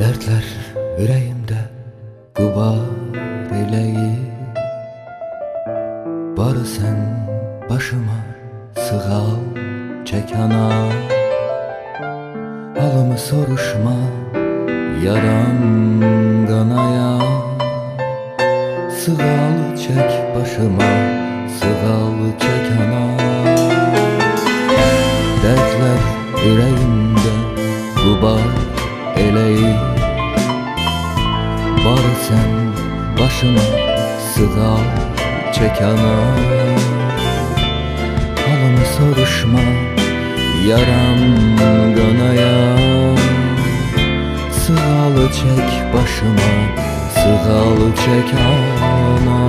Dertler yüreğimde gubar eləyir. Barı sen başıma sığal çək ana. Halımı soruşma, yaram qanaya. Sığal çək başıma, sığal çək ana. Dertler yüreğimde gubar eləyir. Barı sen başıma sığal çək ana. Halımı soruşma, yaram qanaya. Sığal çək başıma, sığal çək ana.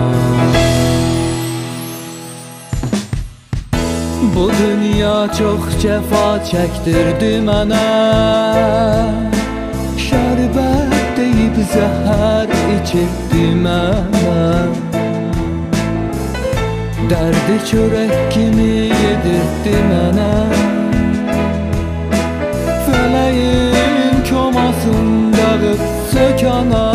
Bu dünya çox cəfa çəkdirdi mənə. Şərbət deyib zəhər içirdi mənə. Dərdi çörək kimi yedirdi mənə. Fələyin komasını dağıt sök ana.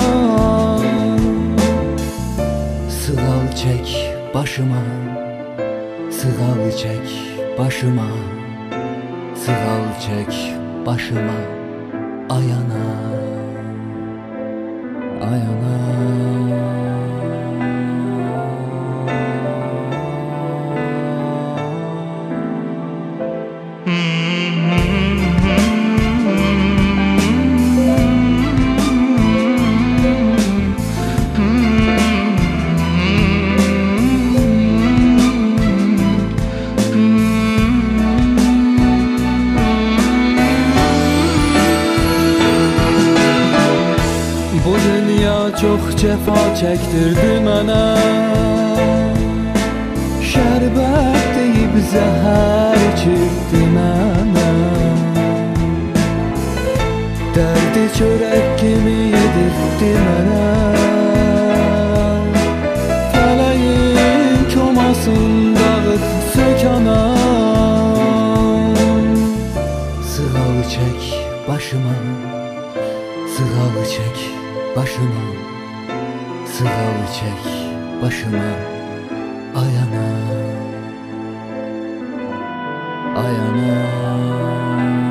Sığal çək başıma, sığal çək başıma, sığal çək başıma. Ay ana, ay ana. Bu dünya çox cəfa çəkdirdi mənə. Şərbət deyib zəhər içirdi mənə. Dərdi çörək kimi yedirdi mənə. Fələyin komasını dağıt sök ana. Sığal çək başıma, sığal çək başıma, sığal çək başıma. Ay ana, ay ana.